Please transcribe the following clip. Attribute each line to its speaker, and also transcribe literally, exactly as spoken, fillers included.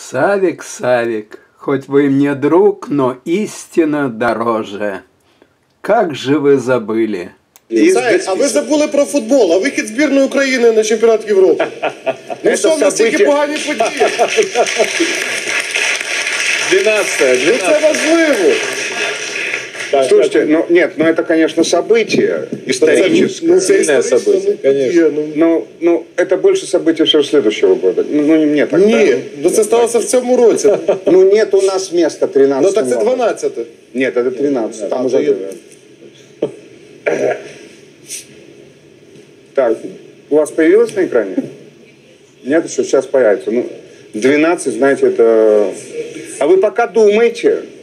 Speaker 1: Савик, Савик, хоть вы мне друг, но истина дороже. Как же ви забили?
Speaker 2: Савик, а ви забули про футбол, а вихід збірної України на чемпіонат Європи. Ну що, в нас тільки погані події.
Speaker 3: двенадцатое.
Speaker 2: Ну це важливо.
Speaker 3: Так,
Speaker 4: Слушайте, ну нет, ну это, конечно, событие историческое.
Speaker 2: Ну, це
Speaker 3: Сильное
Speaker 2: історична
Speaker 3: событие,
Speaker 2: подія,
Speaker 3: конечно.
Speaker 2: ну.
Speaker 4: Ну, ну, это больше событий всего следующего года. Ну, ну, не мне так.
Speaker 2: Ні, ну це сталося в цьому році.
Speaker 4: Ну, нет у нас места
Speaker 2: Ну
Speaker 4: тринадцатого.
Speaker 2: так це дванадцяте.
Speaker 4: Нет, это тринадцать. Там
Speaker 2: А,
Speaker 4: уже...
Speaker 2: то
Speaker 4: Так, у вас появилось на экране? Нет, еще сейчас появится. Ну, двенадцать, знаете, это... А вы пока думайте.